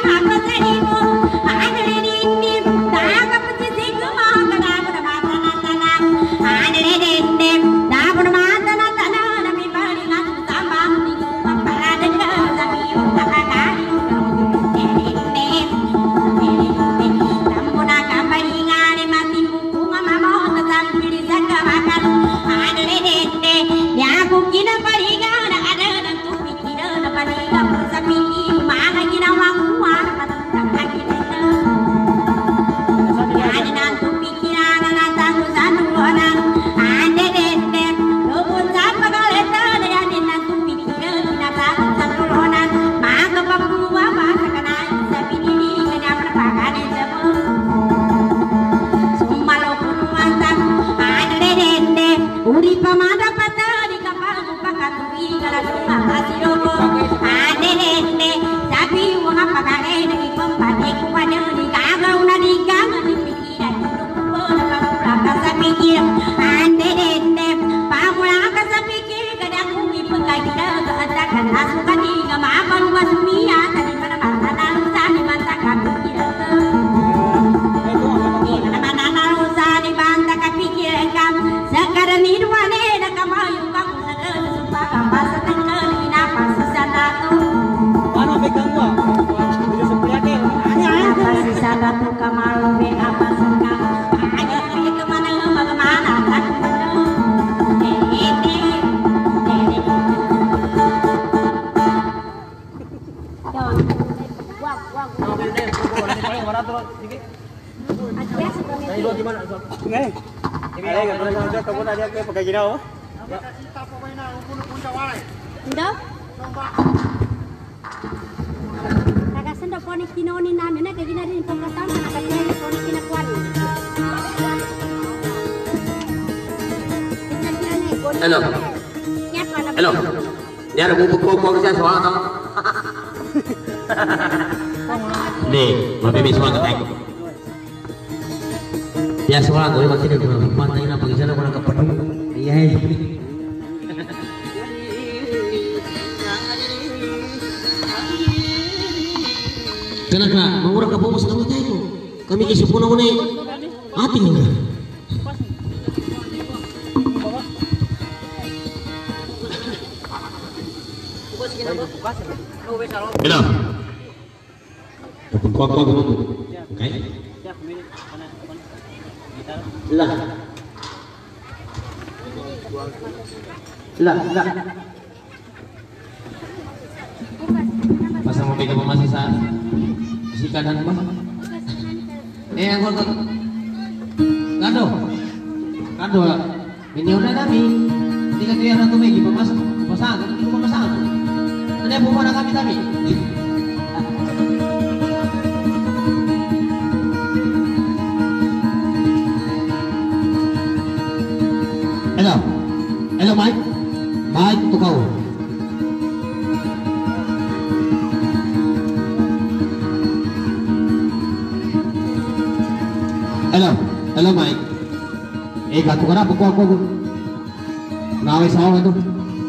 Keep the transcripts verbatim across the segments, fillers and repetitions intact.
Hello. Hello. Dia ada bubuk pokok saya soal atau? Nih, lebih bisa banget aku. Ya soal gue masih ada dua hikmat ini apa kisah orang kepenuh. Iya. Kenapa? Mengurang kapal musuh kami itu. Kami kisah pun aku nih. Mati enggak? Hello. Kuat kuat kuat. Oke. Lah. Lah, lah. Pasang mobil ke masih saat. Si kanan apa? Eh, aku ke. Kado. Kado lah. Ini udah kami. Tiga tiga ratu megi pemas pasang, itu pemasang. Ada pemana kami tadi. Hello, hello Mike, Mike tu kau. Hello, hello Mike. Eh, kau tu kenapa kau kau? Nawai sawah tu.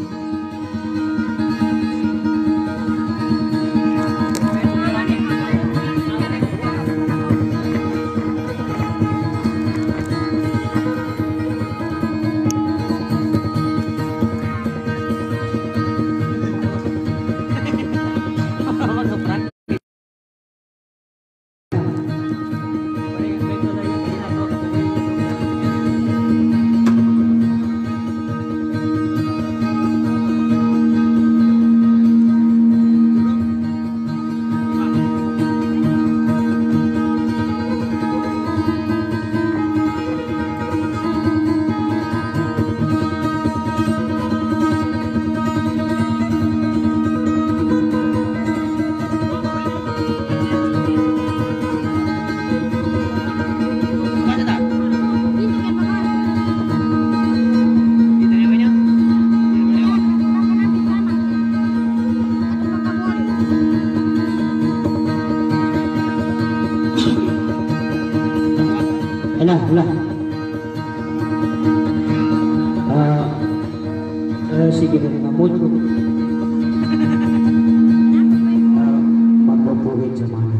Lah, lah. Ah, eh, sige na ngamot ko. Ah, magpapuwid sa mga.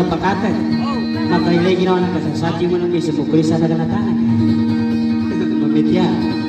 pakatag. Makailay ginawa ng kasasaji mo ng isa mo kulisa na ganatanan. Mamitya.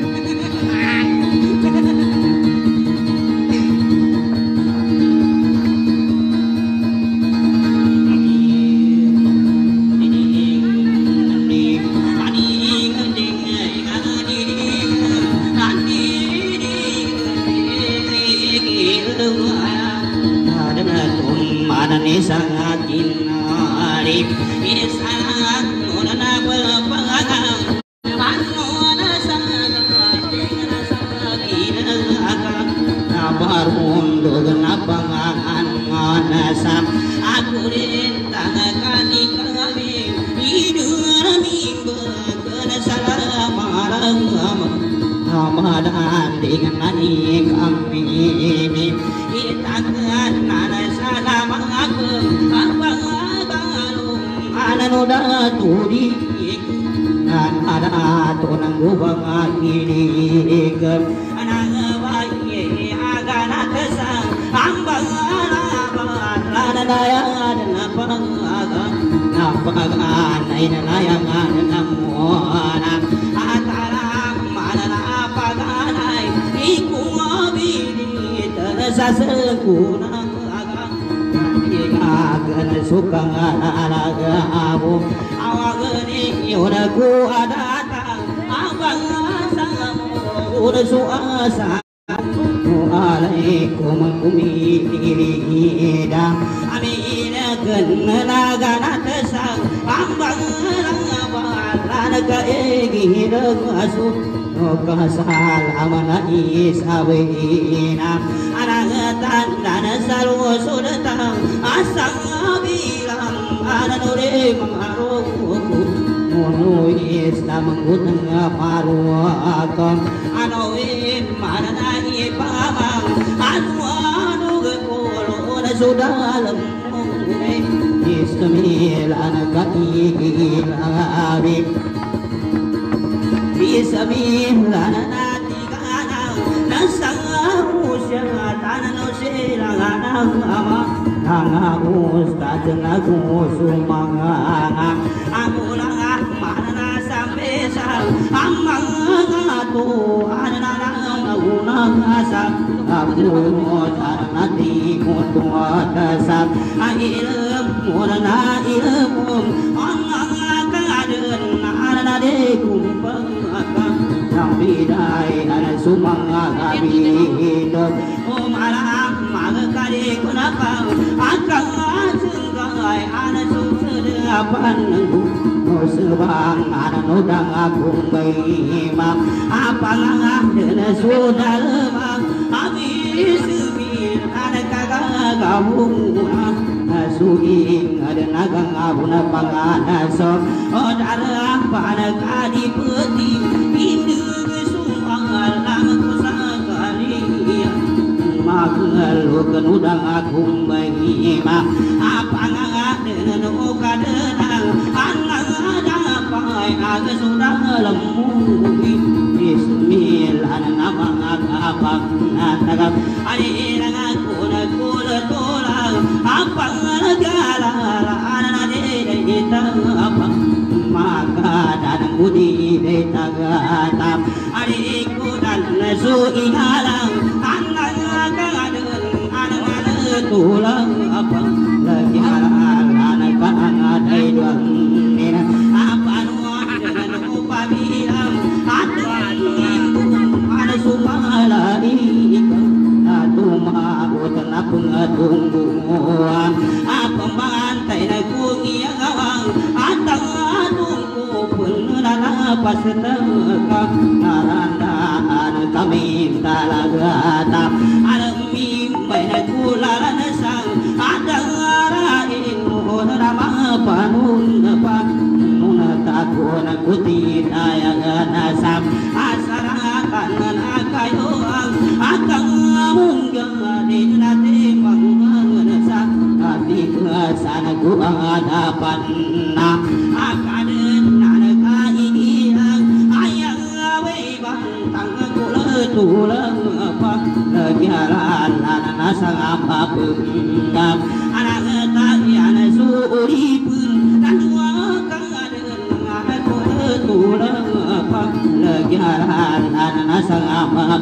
tulang apa kegiatan anak sang apa pengam anak tadi anak suri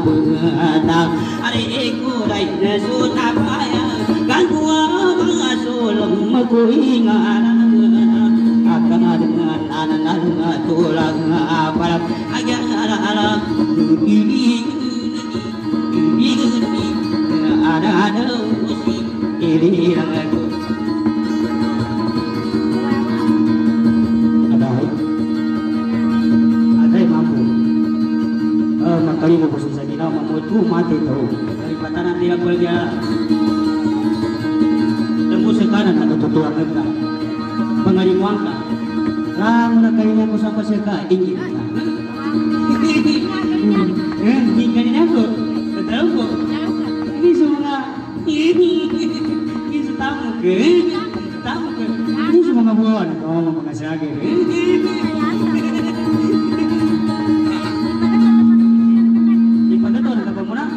beratang Ariku dai sunapaya kan tua sulung ku ingat akan dengan anak-anak tulang apal agar ala ini ada-ada ini aku Ada Ada mampu Eh makanya mo bosan sa nila mampu tu mati tahu dari patanan dia kerja tembus sekarang atau tutuan kita pengalimuan ka lang na kaya mo sa pasaka ingin ka eh hindi kanina ko tahu ko ini semua ini ini tamu ke tamu ke ini semua buwan oh mga sagi di pada to na ba mo na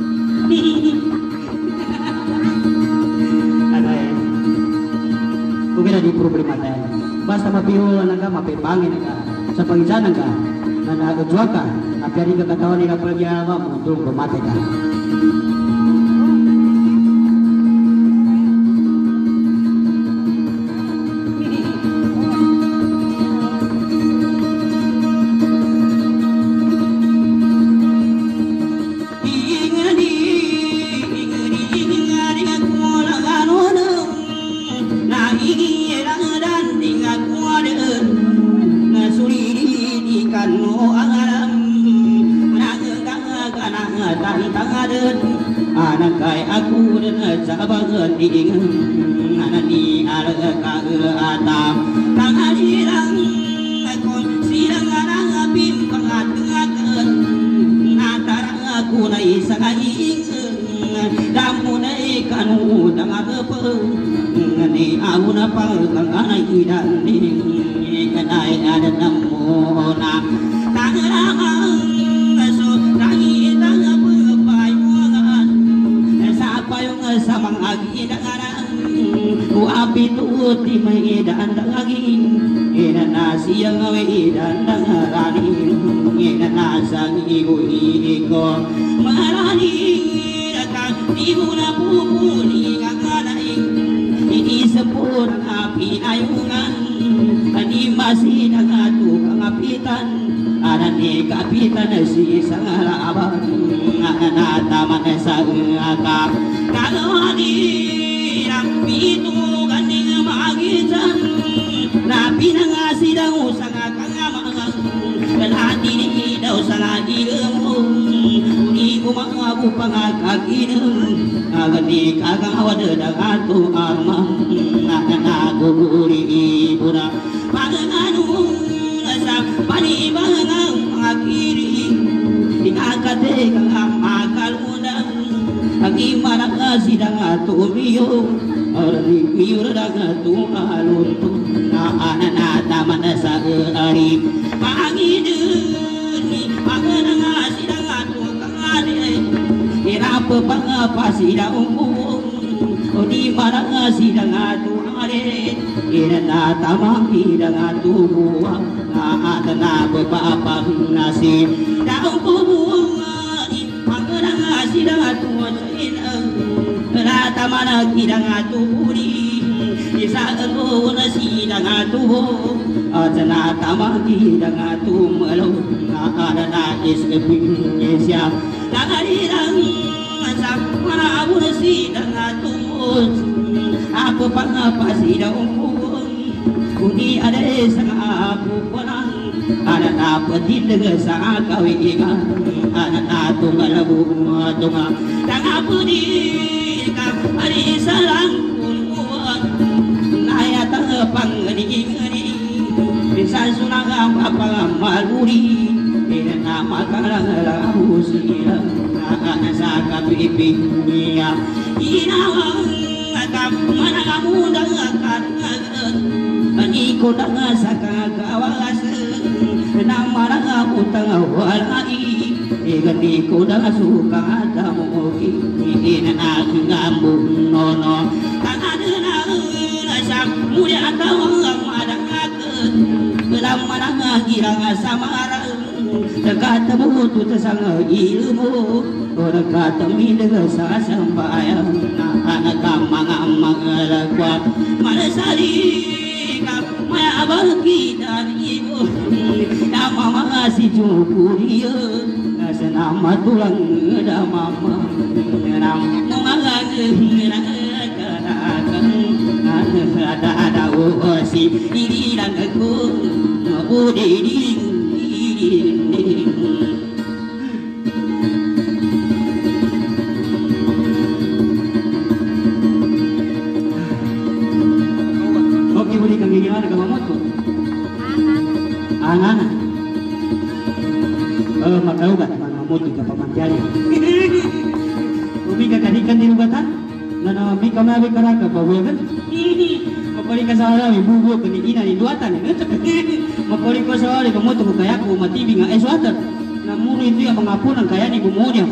ada Ugera di problema tayo basta mapiro na ka mapipangin ka sa pangitanan ka na nagudwa ka apyari ka katawan nila palagyawa mo doon bumate ka anak kay aku dan sabangan ingin anak ni ala ka atam tang adirang aku sidang anak pim pangatngakeun antara aku na isa kaing damu na kanu dangapeung ni auna pang ana idan ni kanai ada namona tangarang so rangi tang samang agi dangaran ku api tuti mai dan daging ina nasi yang awe dan dangarani ina nasang ibu iko marani datang ibu na pupuni kakanai ini sepur api ayungan ani masih nagatu kangapitan ada ni kapitan si sangala abang ana taman sa akap kalau hadirang pitu ganding magitan nabi nangasi daw sanga kangamang dan hati ni daw sanga ilmu ni umabu pangakagineng agani kagawad dagatu armang naguguri ibuna panganu sa panibangang pangakiri ingakate kang makalundang Agi maraka sidang atu miyo Ardi miyo daga tu aluntu Na anana taman sa ari Pangideni Pangananga sidang atu kangade Irapa pangapa sidang umum Odi maraka sidang atu are Irana tamang sidang atu buang Na atana bepapang nasib Daung bubuang Pangananga sidang atu Rata mana kidang atu puri Isa ero na sidang atu Atana tama kidang atu malo Na ada na iskeping yesya Nangarirang Sa mana abu na sidang atu Apa pangapa sidang pun Kuni ada sa apu panang Ada na patid sa kawiingan Ada na tungalabu tunga Tangapu di Ari salang kuat Naya tangepang ngeri-ngeri Bisa sunang apa maluri Ina nama kalang lahu sila Nakana sa kapiping niya Inawang Atap manangamudang akan Aniko na sa kagawas Namara utang walai Igandi ko na suka damoki Ina na ngambung nono Tangan na sa mulia tawang madang akan Kelam manang girang samarang dekat mutu tersangga ilmu dekat minda sasambayang anak kamang amang lakuat mana salik maya bagi dan ibu nama masih cukup dia senama tulang dah mama nam mengalang ada ada osi ini dan aku udah ding oke boleh kang gimana kamu moto anak eh makau kan mana moto ke pamanjali ubi kakadikan di lubatan nana bi kami abi karaka bawa kan makori ka sahara mi bubu ko ni ina ni duatan ni makori ko sahara ko moto ko kaya ko matibi nga eswatan na muro itu ya pangapunan kaya ni bumunya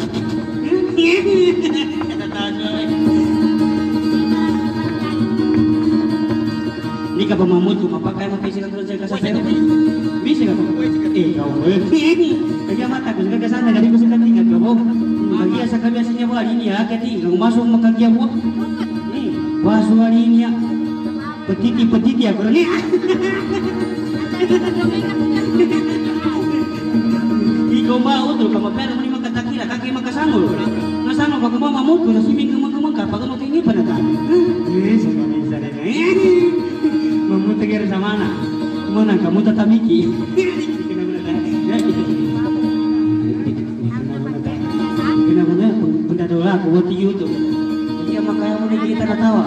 ni ka pamamut ko mapakai mapai sila terus ka sa pero bisa ka eh kau kaya mata ko sa kasana gali ko sa katinga ko bagia sa kabiasanya buat ini ya kati kau masuk makagia buat ni masuk hari ini ya petiti-petiti aku ni ikaw mau tu kamu pero mani makatakira kaki makasangol nasano pag mamamut ko nasiming kumang ka pag ano ini panatan eh sakali sana mamutakira sa mana mana kamu tatamiki kenapa benda doa aku buat YouTube dia makanya mau kita ketawa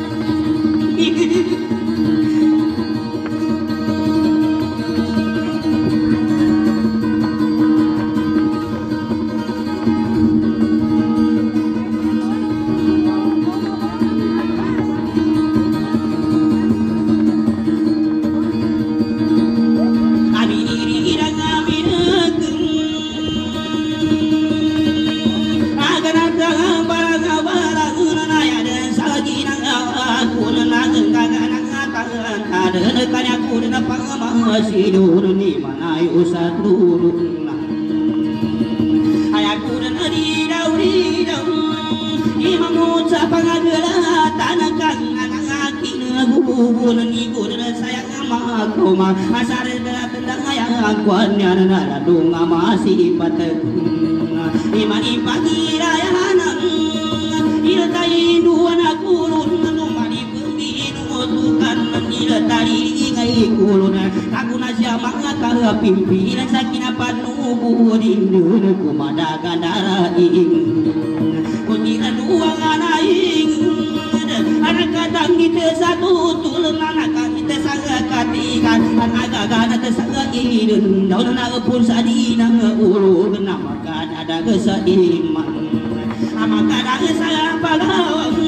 Sidur ni manai usah turun ayaku dan ridau ridau imamu sapangagala tanakan anak kinagubun ni gun sayang makoma asar tendang ayang kuannya nana dung masih patek iman ipati rayanan ilatai dua nakurun numani pembinu tukan ilatai ngai kuluna aku nasya mangaka pimpinan sakina panubu dindu kumada gandara ing kunina dua nganaing anak kadang kita satu tulun anak kita sangat katikan anak gagana tersangga idun daun anak pun sadina ulu nama kan ada kesadiman amakan ada saya pagawang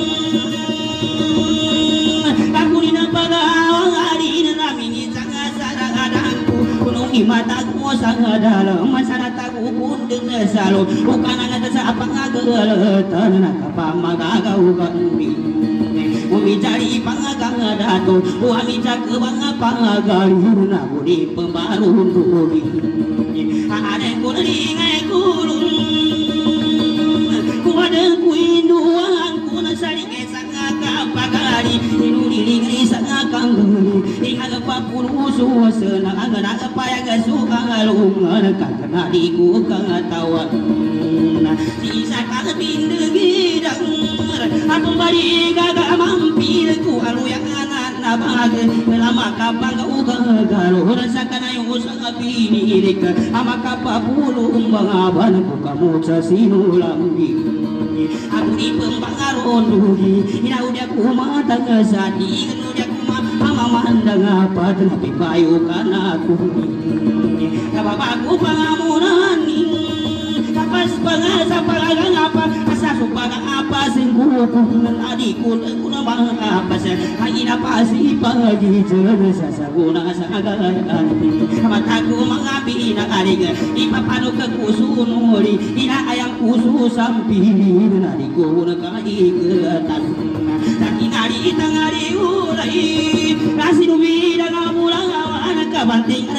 aku dina pagawang adina namini sangat sarang adangku kunungi mataku sangat dalam masyarakat pun dengan selalu bukan anak apa ngageletan nak apa magagau kami umi cari pangagang dato umi cak bang pangagali na budi pembarun budi ada kuning ai kurun ku ada kuinduan ku nasari kesanga kapagari inu diling sanga kangguli ingat papun usu senang agak apa yang suka lungan kakana diku kang tawa sisa kang tindegidang aku bari gaga mampir ku alu yang anak nabag lama kapang uga galo rasakan ayo usang apini dik amaka papulung bangaban ku kamu sa sinulambi aku di pembangaron dugi ina udah ku matang sadi udah ku mama mandang apa tapi bayu kan aku ya bapakku pangamunan kapas pangasa palagang apa asa supagang apa singgu kungan adikku kuna bang apa sa hangin apa si pagi jana sa guna sa agalan mataku mangapi na arig ipapano ka kusunuri ina ayang kusu sampilin adikku na kaikatan takinari tangari ulai kasi numida ngamulang awan kabanting adikang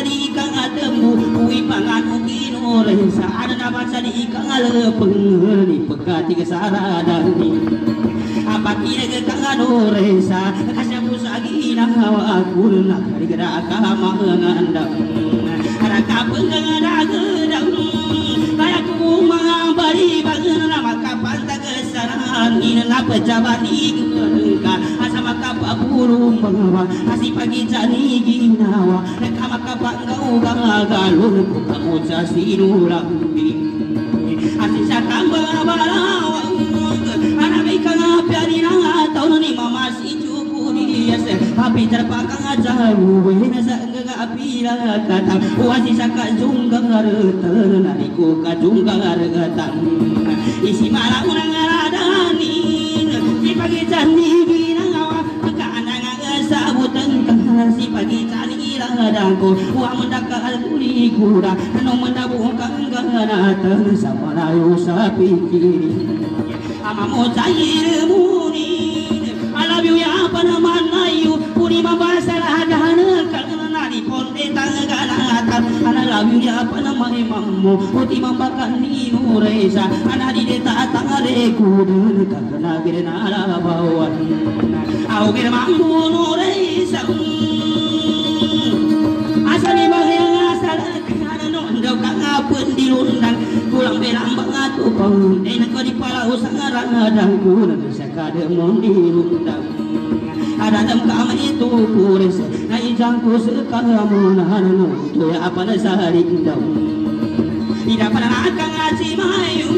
tembu kui pangan kino resa ada nama sadi ikang alepeng ni pekati kesaradani apa kira ke kangano resa kasih pusagi nang hawa aku nak dari gerak kama ngandang ada kapeng ngada gedang kayak ku mangabari bageuna nama kapan tak kesaran ini na pejabat ingka asama kapa burung mengawa kasih pagi jani ginawa kama kapa ngau gagalun ku kamu jasinurang asih sakamba balawang anak ikang piari nang tahu ni mama si cukup dia se api terpakang aja buwe nasa enggak api lah kata wasi saka junggang reter nariku ka junggang retan isi malam nang radani si pagi candi binang ka anang sabutan si pagi candi ladangku wa mendaka kuli kura anu mendabu kang ganatan sama layu sapi kiri amamu cair muni I love you ya panamanayu puni mabasalah dahana kana di konde tanganatan I love you ya panamai mammu uti mambakan ni nuresa ana di deta tangare kudu kana gerena ala bawan au ger mammu nuresa asani bahyang asal kana nondo kang apun dilundang pulang belang banget upang enak ko di palau sangarang adang kulang sakade mondi lundang ada dam kama itu kures na ijangku sekalamu nahanu tu ya apa na sahari indang tidak pernah akan ngasih mayung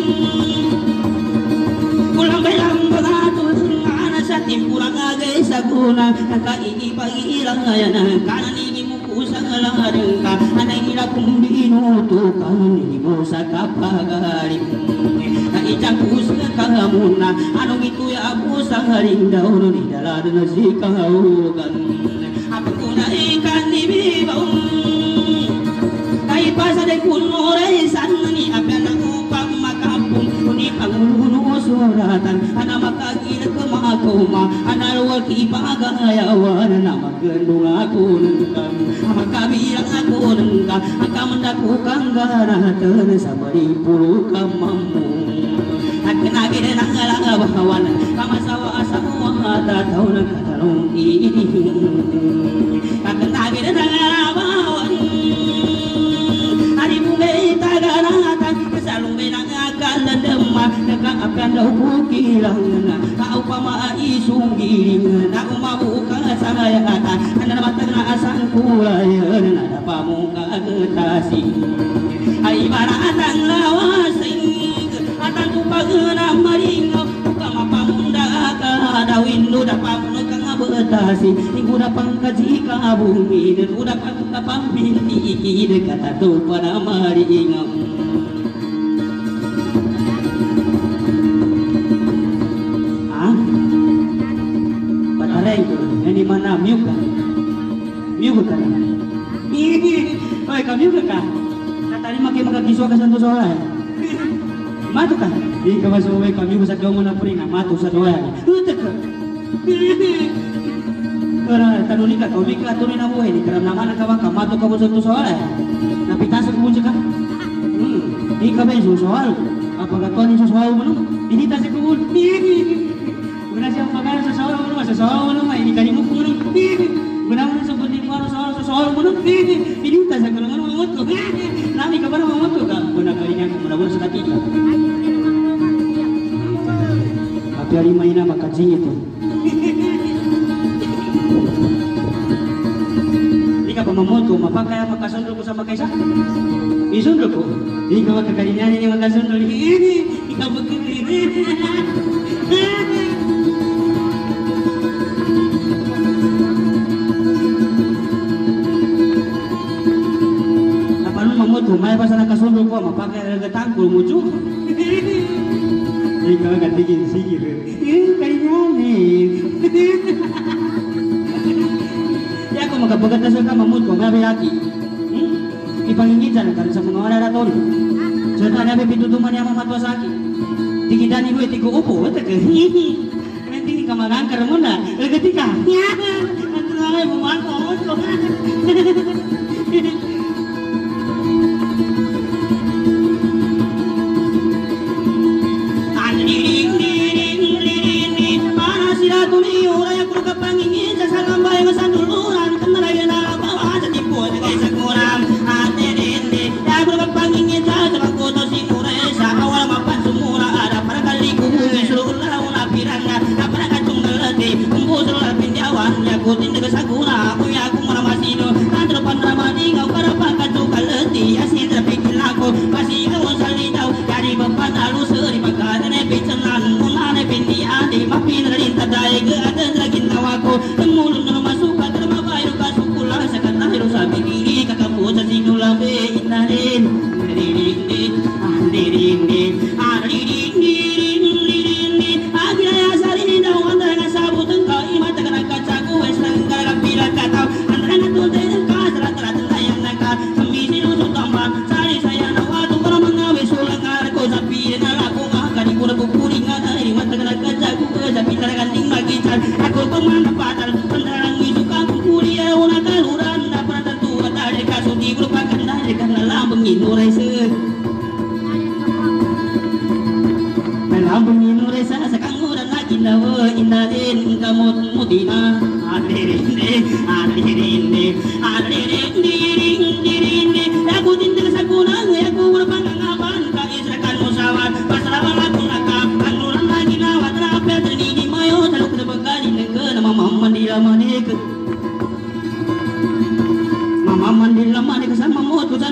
pulang belang banget ana satim pulang agak saguna ka ini pagi ilang ayana kanan ini muku sangalang ka ana ila kumbino tu kanan ini musa kapagari na ijangku sekalamuna anu itu ya abu sangaring daun di dalam nasi kaugan apa kuna ikan di bibau kai pasade kuno resan ni apa na upang makapung ni panguluno suratan ana makagil ke makoma ana waki pagayawan na magandung aku nengkam makabilang aku nengkam aka mendaku kanggaraten sabari puluh kamamu kena gede nangala bahawan kama sawa asamu mata tahu nak katalung ini kena gede nangala bahawan hari bungai tagaratan kesalung benang akan lemah dekat akan dah bukilang kau pama isung giring nak mau ka saya kata anda mata kena asang kulayan ada pamuka ketasi ai baratan lawasing atan pagana maringo kama pamunda ka dawin duda pamuno kang betasi ingguda pangkaji ka bumi dan udah pangka pambinti iki dekat tu pada maringo ah padahal itu ini mana miuka miuka kan ini oi kami miuka tadi makin magkiswa ka santo soalnya matu kan di kawasan we kami bisa gawa na purina matu sa doya utek ora tanuni ka kami ka tuni na buhay ni karam naman ka ka matu ka sa soalnya napitas ko mo ka hmm di ka ba so soal apa ka tuni sa soal mo ini tas ko mo guna siya magal sa soal mo sa soal mo mai ni kani mo ko guna mo sa buti mo sa soal mo ini tas ko mo mo to nami ka ba mo to ka guna ka nya ko na sa katika dari mainan makajing itu. Jika pemamoto mapakai makasundul ko sa makaisa. Isundul ko. Ikaw kakalinya ni makasundul ini. Ikaw begini. Apa nu mamoto may pa sa nakasundul ko mapakai gatangkul mucu. Ikaw gantigin sige. Ya ako magkabagat na sa kamamut ko ngabi laki ipangingitan kan sa mga wararaton so na nabi pitutuman niya mamatwa sa akin tigidani ko itigo upo wata ka hindi ka magangkar mo na lagati ka at nga ay buwan ko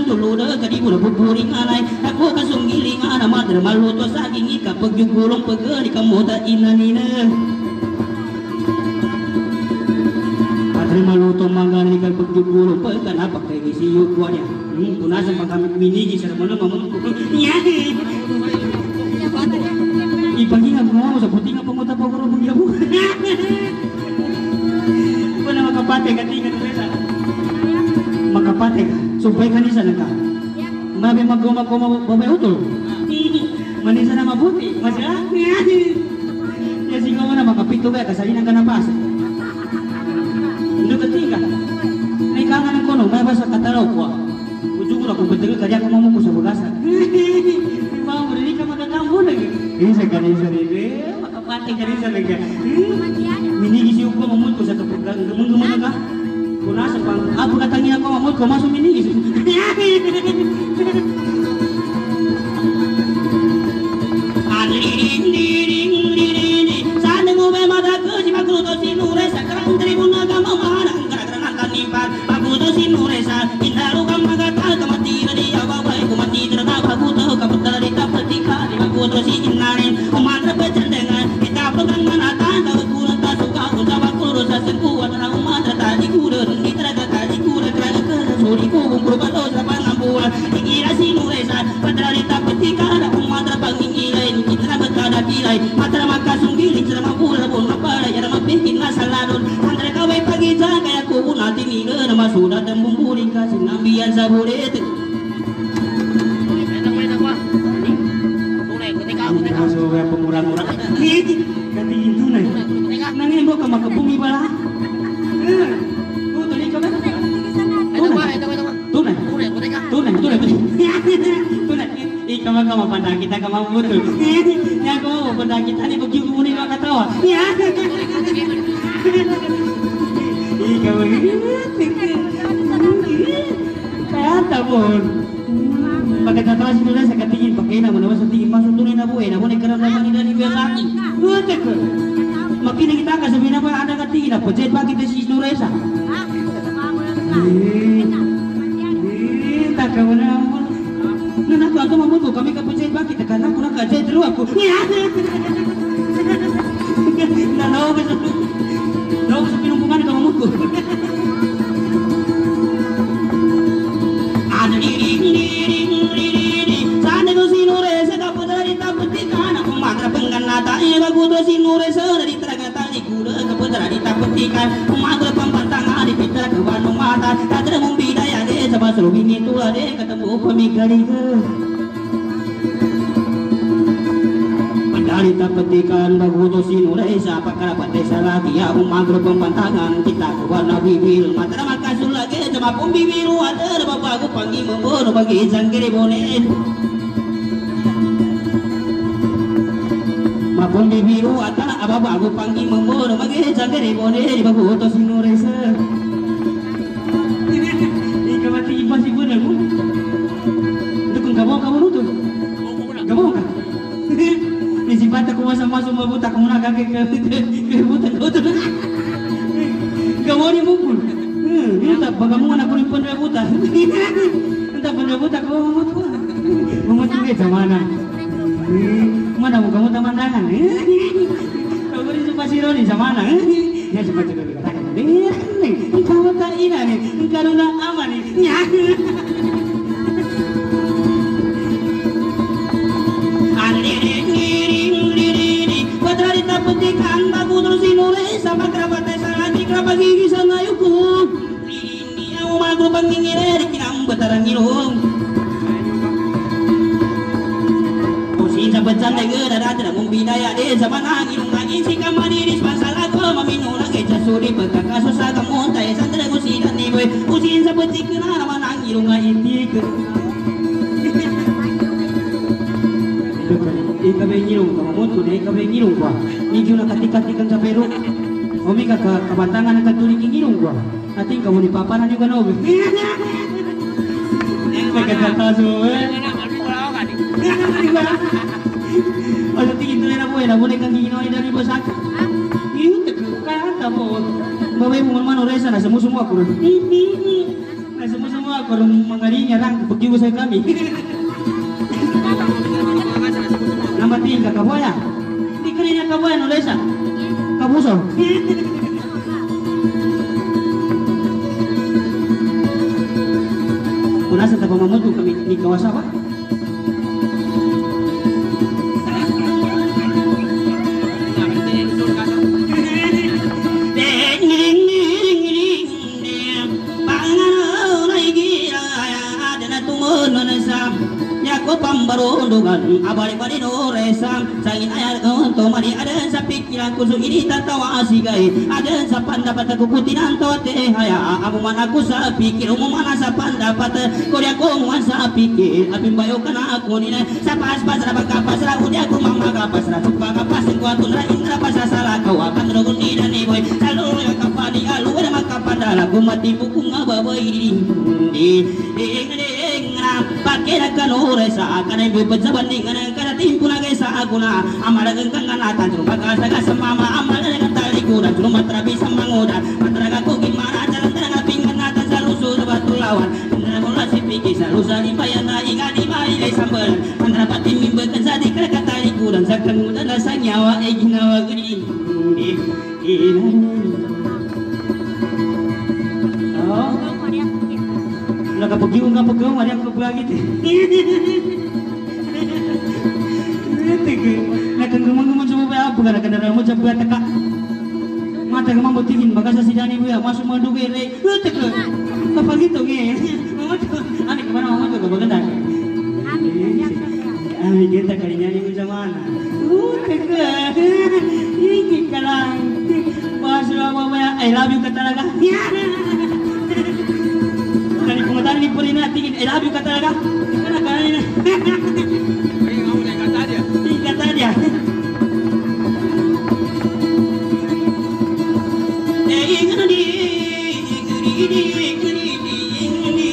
tulu de kadi pura pupuring alai aku kasung giling ana madra maluto saging ika pegjugulong pegeri kamu tak inanina madra maluto manggan ika pegjugulong pegan apa kayak gisi yuk kuanya hmm tunasa pangkamit mini gisar mana mamun ya ipagi nga mo sa puting nga pamuta pa ko buya bu ko na makapate ka tingan resa makapate ka subay kanisa na ka mabe magoma ko mabay utol manisa na mabuti masya ya sigaw mo na makapito ka kasalinan ka na pas ndo katika may kangan ng kono may basa katalaw ko ujung ko kung betul kaya ko mamu ko sa bagasa mau beri ka magagambo lagi isa kanisa rin makapate kanisa lagi mini isi ko mamut ko sa kapag gumung-gumung ka kuna sa pang apo katangin ako mamut ko masuk mini isi aliring liring liring sana mo be mada ko si magruto sinure sa karang tribuna ka mamana karang tanipan magruto sinure sa indaro ka magatal ka matira di ababay ko matira na baguto ka putara di tapatika di magruto si inarin umatra pecendengan kita pegang manatan ka kulang ta suka ko sa bakuro sa sengkuan na umatra tadi kudo di traga tadi kudo traga ka suri ko bungkuro bato sa pangambuan ikira sinure sa putara di tapatika na umatra pangingilay kita magkada pilay matra makasunggiling sa mapura pun mapara yara mapikin na saladon andre kaway pagita kaya ko natin ina na masudat ang bumburing kasi nambiyan sa bulit so kaya pemurah-murah katingin tunay nangin mo ka makabumi pala tunay ka ba? tunay tunay tunay tunay tunay ikaw ka mapanda kita ka mamutul nga ko mapanda kita ni pag yung muna yung katawa ikaw kaya tabon pagkatatawa si Nura sa katingin pagkain naman naman sa tingin masuk tunay na buhay na buhay karamdaman nila ni Kuya Saki utek ko makinig kita ka sabihin na ba ada katingin na pajit bakit na si Nura isa eh taka mo na nanak ako mamuto kami ka pajit bakit ka na ko na kajit ro ako nanaw ka sa nanaw sa pinumpungan ka mamuto ada liring liring liring sana ko sinure sa kapudari taputika na kumagra pangganata e bagudo sinure sa dari tragata ni kuda kapudari taputika kumagra pampantangan di pitra kawan mata tadra mong bidaya de sa basrubi ni tuwa de ketemu pamigari ke dari tapetikan bagudo sinure sa pakarapat desa lagi ya kumagra pampantangan kita kawan bibil matra makasul lagi sama pembibiru ada bapak panggil membunuh bagi jangkiri bonet mapun bibiru ada bapak aku panggil membunuh bagi jangkiri bonet di bagu otos sinuresa ini kemati ipas ibu namu dukung kamu kamu nutup kamu kan ini sifat aku masa masuk mabuta kamu nak kakek ke buta nutup kamu ni mukul entah bagaimana aku ni pendabutan entah pendabutan aku mamut ko mamut juga zamana mana mo kamu tamandangan kau beri suka sironi zamana ya seperti itu katakan nih kamu tak ina nih karena aman nih Padahal taputikan bagu terus inure sama kerabat sangat kerabat gigi sana yuku ini aku malu pangingire kinam betaran ngilung usin sa becan de gera dada mong bidaya de zaman angilung lagi si kamani di masalah ko mamino lagi jasuri pagkakaso sa kamonta e sandra ko sidan ni boy usin sa betik na naman angilung nga intik ikabay ngilong kamamot ko dahil ikabay ngilong ko medyo nakatik-katikan sa pero umi ka kabantangan ng katulik ngilong ko ating kamu ni papa na niyo ganog may katataso eh o sa tingin tuloy na po eh nabunin kang ginoy na rin po sa akin yun kaya ata po babay mo man oresa na sa musumo ako rin Nah semua-semua kalau mengali nyerang pergi usai kami. Nama tinggal kaboya. Di kerja kaboya Indonesia. Kabuso. Kuna sa tapang mamuto kami ni kawasan ba? Pambarundungan abali-bali no resam sangin ayat untuk mari ada sa pikiran kusu ini tatawa asigay ada sa pandapat aku kutinan tawate haya amu man aku sa pikir umu mana sa pandapat korea ko man sa pikir abim bayo kana aku ni sa pas pas ra kapas ra udia aku mama kapas ra suka kapas ko atun ra indra pas salah kau akan rogun ni dan ni boy selalu yo kapani alu ada makapada lagu mati buku ngababai di di pakai kan ores akan ibu pejabat dengan kana timpu lagi sa aguna amala genggang kana tanjung bagas saga semama amala dengan tali kuda cuma terapi sama ngoda matraga ko gimana jalan tengah pinggan nata salusur batu lawan bola si pikir salusa di bayana ingani mai le sambal antara pati mimbe kan jadi kata tali kuda sakan muda rasa nyawa e ginawa gini oh Laka pergi ungkap pegang ada yang kebelah gitu. Laka gemang-gemang coba apa karena kendaraan mau coba teka. Mata gemang botingin maka saya sidani buya masuk mandu gere. Teka. Apa gitu ge? Ani kemana mama tuh bawa kendak. Ani kita kali nyanyi macam mana? Teka. Ini kalang. Masuk apa ya? I love you kata laga. Kali pengetan ni perina tingin I love you kata laga. Kana kana ini. Ini kamu nak kata dia. Ini kata dia. Eh kana di geri di geri di ini.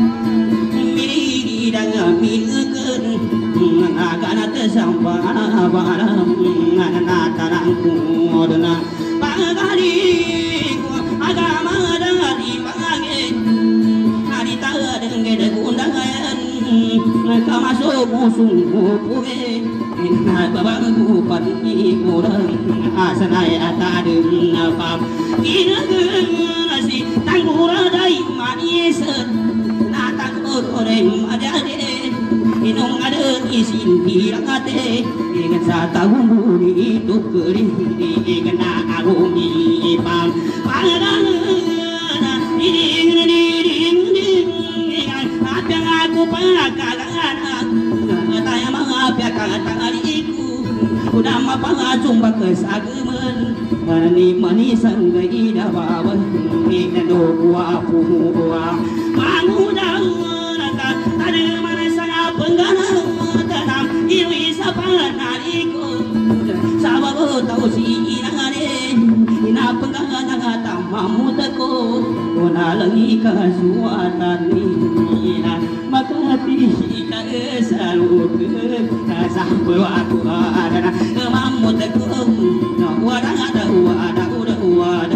Miri dang milkeun ngana tersampa baram ngana tarangku modna pagari agama dari bagi hari tahu dengan undangan mereka masuk musuh puge ina babaku pati kurang asanai ata dengan pam ina nasi tanggura dai manis natang orem ada ade inong ada isin dirakate dengan satahun budi itu kering di kena aku ni pam pangan ini ini ini apa aku pakalan tanya mengapa kata iku udah mapa ngajumba kesagemen mani mani sanggai dabawan ini do gua puwa mangudang tadi mana sana penggana tanam iwi sapa nariku sabab tahu si inangane ina penggana ngata mamutako ona lagi kasuatan ina makati ka salut ka aku ada mamutako wada ada wada udah wada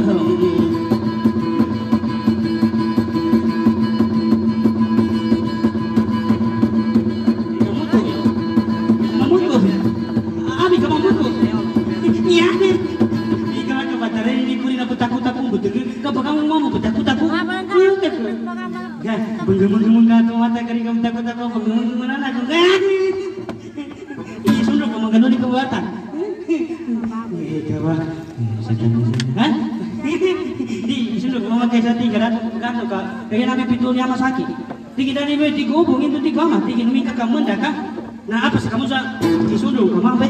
Penggemung-gemung kata mata kari kamu takut-takut penggemung mana aku kan? Ini sunduk kamu gandul di kebatan. Eh kawan, kan? Di sunduk kamu pakai sati kerat kan suka. Kaya nabi pitulnya masaki. Tinggi dari beti gubung itu tiga mah. Tinggi minta kamu ndak kan? Nah apa sih kamu sa di sunduk kamu apa?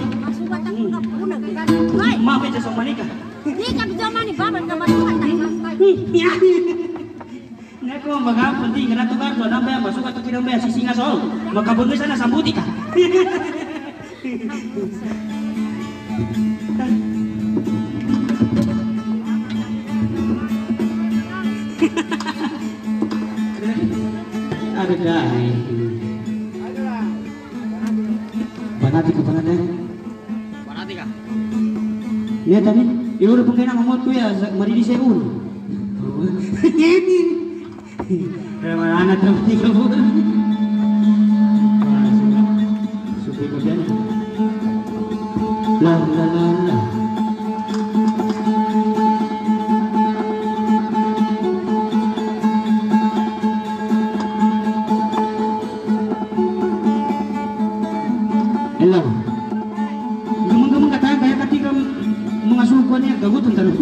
Maaf aja sama nikah. Nikah di zaman ini bapak kamu tuh Neko mga penting karena tukar dua nambah yang masuk atau tidak bayar sisi ngasol maka bener sana sambuti kah? Ada dah. Panati ke panati. Panati kah? Lihat tadi, ibu udah pengen ngomong tuh ya, mari di seun. Mana terus tiga bulan. Supi kemudian. Lah lah lah lah. Hello. Gemeng-gemeng kata kayak ketika mengasuhkannya gagutan terus.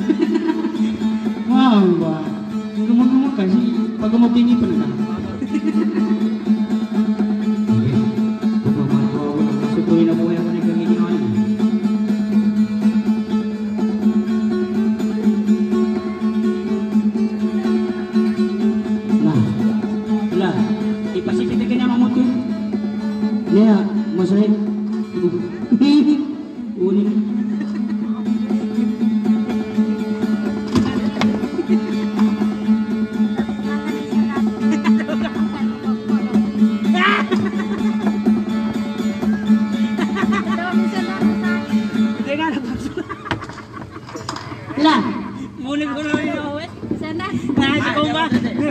Wah, wah. Gemeng-gemeng kasih pag mo tinggi pa na. Sukurin na buhay ako ng kagilingan. Nah, lah, ipasipit ka niya mamut ko. Niya, masaya. Unin. Lah, Muli ko na rin ako eh. Sana. Nah, si Kumba.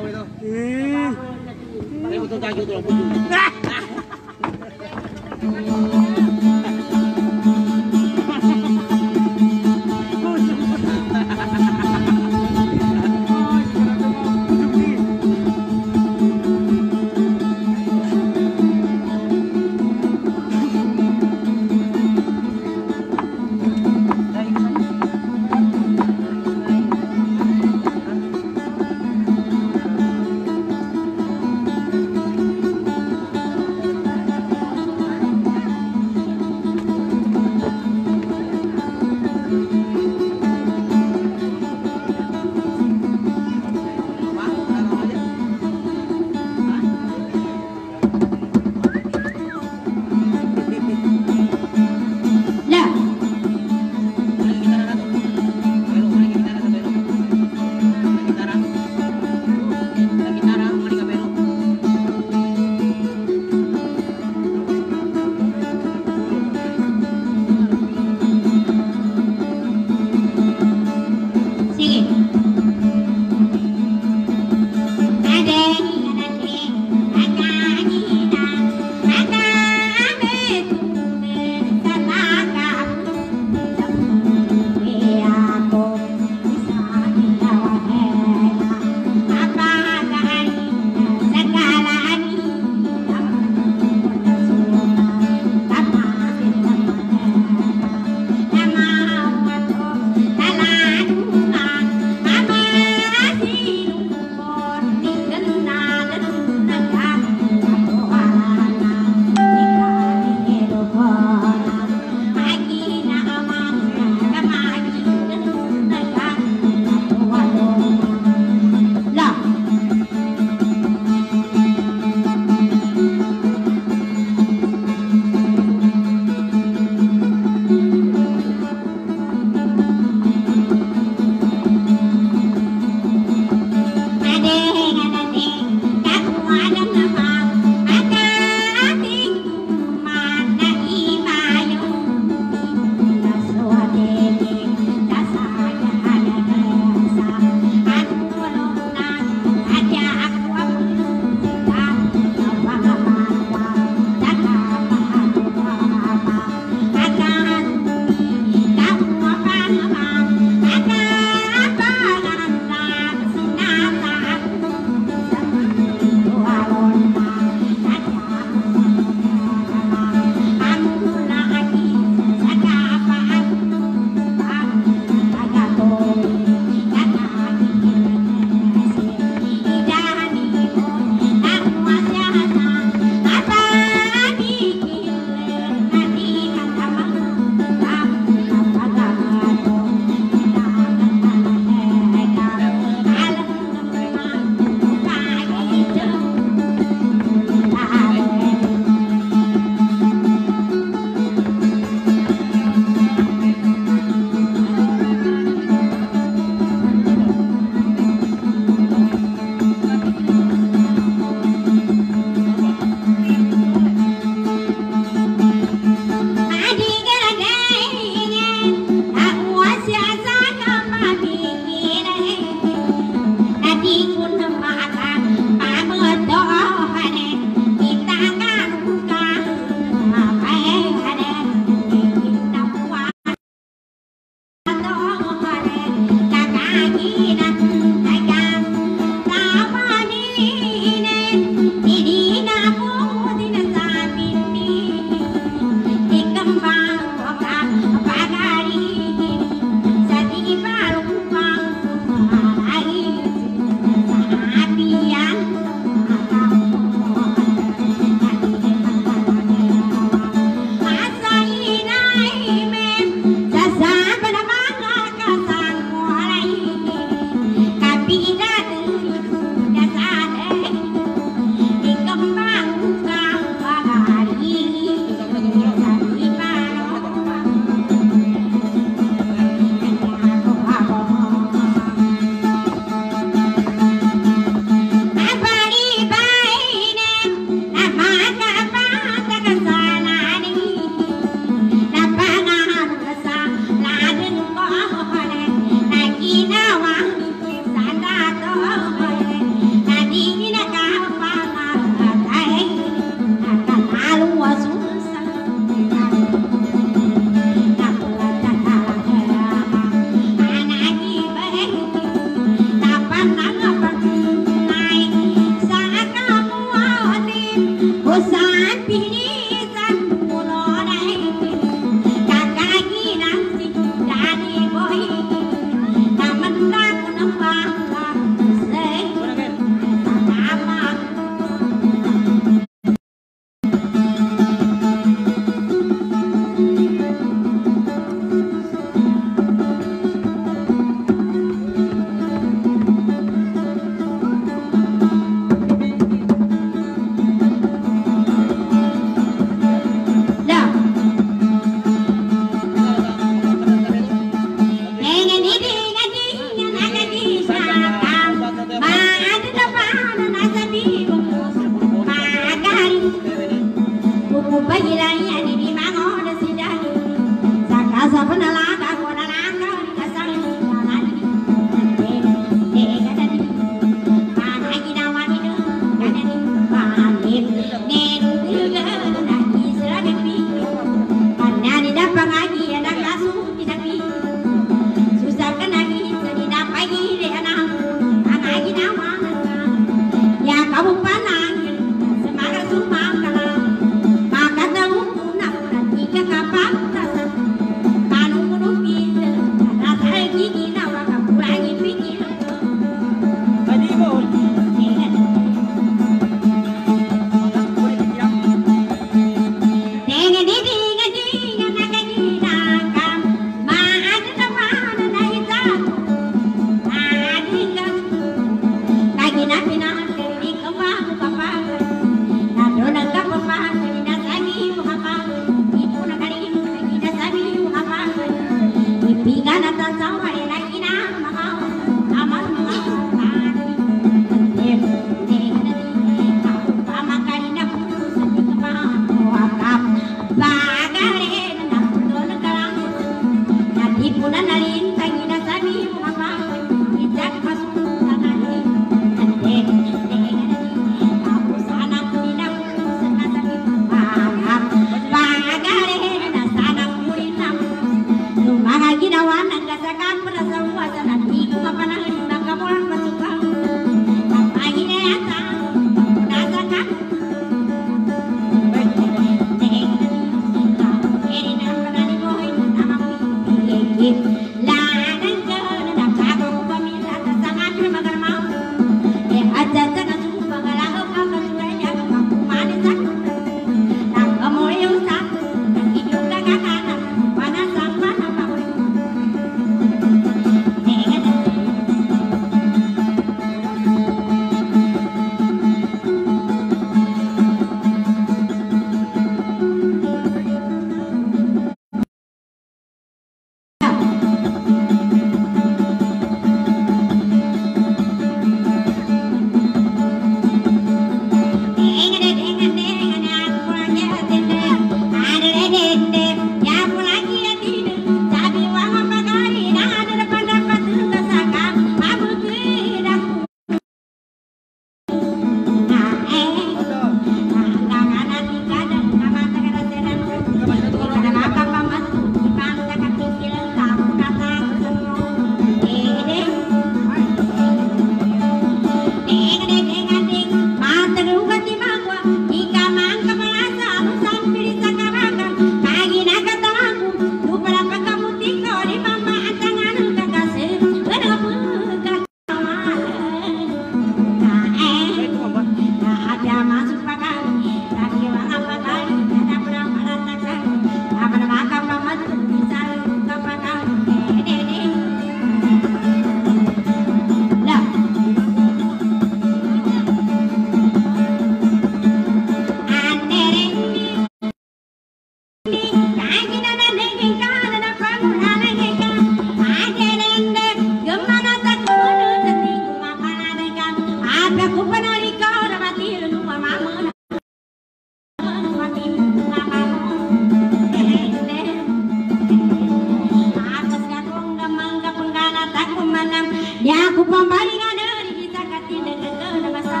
Tayo mo tagyo to po.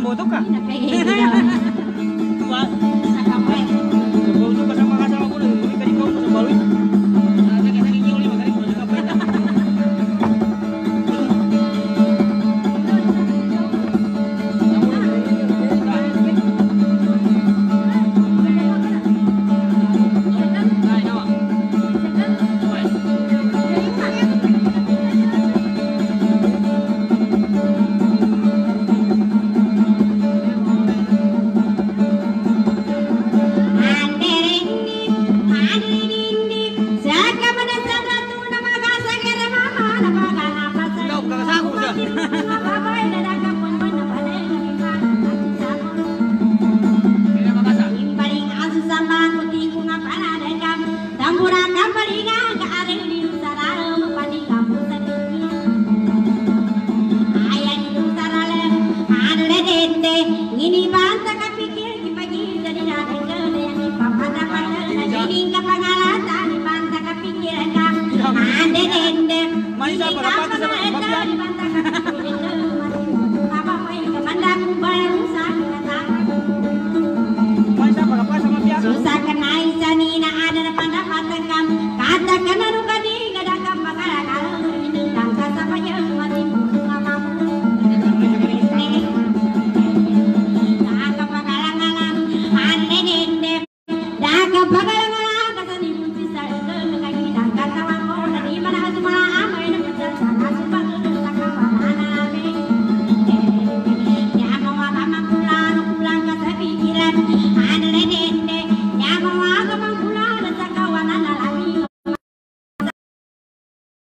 boto ka. Nakaiiyaw. Ba? Nakapay. Boto ka sama kasama ko rin. Muli ka di ko sa bawi. Sakit-sakit yung lima kali ko sa kapay. Ini banta kapikir dipagi jadi ada yang papada pada jadi kapangalatan di banta kapikir ka ande dende Maisa ini para pati sa kapana eta babyan. di banta kapikir apa mai kamanda ku baru sakata May sa pagapa sa mapya. susah kenai sanina ada na pada patakam kata kana rukadi gada kapakara kalau ini tangka sapanya mati ngamamu Nakakapagalang-alang, ane din